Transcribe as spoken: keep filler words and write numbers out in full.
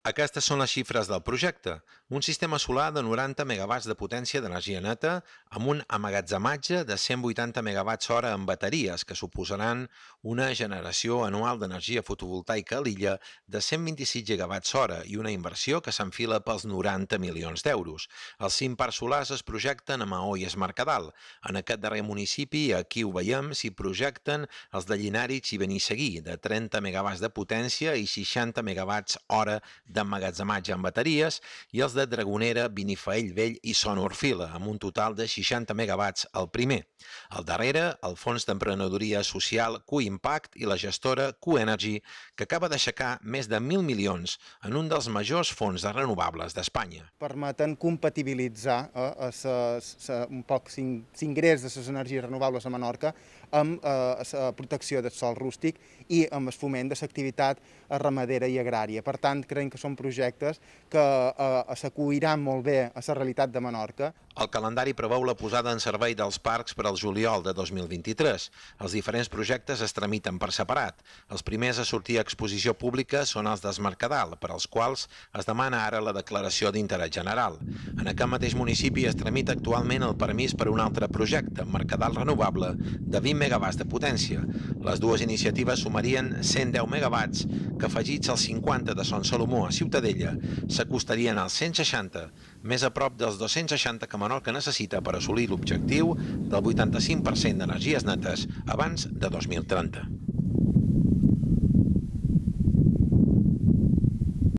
Aquestes són les xifres del projecte. Un sistema solar de noranta megawatts de potència d'energia neta amb un emmagatzematge de cent vuitanta megawatts hora en bateries, que suposaran una generació anual d'energia fotovoltaica a l'illa de cent vint-i-sis gigawatts hora i una inversió que s'enfila pels noranta milions d'euros. Els cinc parcs solars es projecten a Maó i es Mercadal. En aquest darrer municipi, aquí ho veiem, s'hi projecten els de Llinàrits i Benissaguí, de trenta megawatts de potència i seixanta megawatts hora d'emmagatzematge en bateries, i els de Dragonera, Benifaell Vell i Son Orfila, amb un total de seixanta megawatts al primer. Al darrere, el Fons d'Emprenedoria Social Q-Impact i la gestora Q-Energy, que acaba d'aixecar més de mil milions en un dels majors fons de renovables d'Espanya. Permeten compatibilitzar eh, sa, sa, un poc l'ingrés de les energies renovables a Menorca amb eh, la protecció del sòl rústic i amb el foment de l'activitat ramadera i agrària. Per tant, creiem que són projectes que eh, s'acuiran molt bé a la realitat de Menorca. El calendari preveu la posada en servei dels parcs per al juliol de dos mil vint-i-tres. Els diferents projectes es tramiten per separat. Els primers a sortir a exposició pública són els d'Es Mercadal, per als quals es demana ara la declaració d'interès general. En aquest mateix municipi es tramita actualment el permís per a un altre projecte, Mercadal Renovable, de vint megawatts de potència. Les dues iniciatives sumarien cent deu megawatts, que afegits als cinquanta de Son Salomó a Ciutadella s'acostarien als cent seixanta, més a prop dels dos-cents seixanta que Menorca necessita per assolir l'objectiu del vuitanta-cinc per cent d'energies netes abans de dos mil trenta.